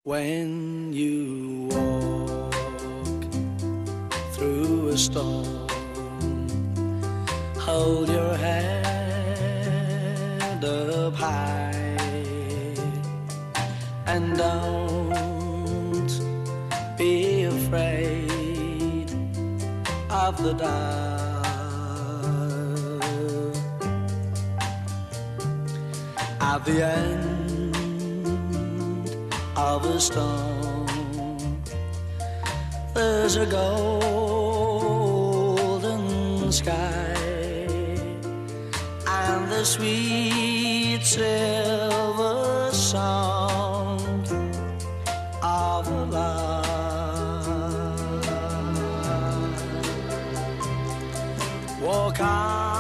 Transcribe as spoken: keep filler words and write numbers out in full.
When you walk through a storm, hold your head up high and don't be afraid of the dark. At the end of a storm, there's a golden sky and the sweet silver song of a lark. Walk on